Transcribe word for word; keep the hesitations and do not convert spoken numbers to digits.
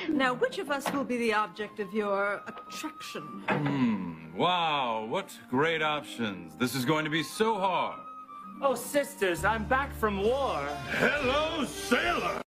Now, which of us will be the object of your attraction? Hmm, wow, what great options. This is going to be so hard. Oh, sisters, I'm back from war. Hello, sailor!